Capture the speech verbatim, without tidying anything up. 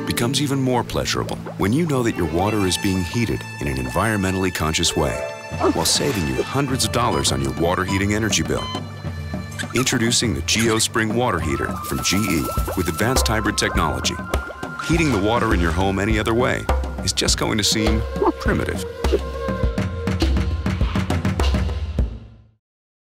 becomes even more pleasurable when you know that your water is being heated in an environmentally conscious way, while saving you hundreds of dollars on your water heating energy bill. Introducing the GeoSpring water heater from G E with advanced hybrid technology. Heating the water in your home any other way is just going to seem primitive.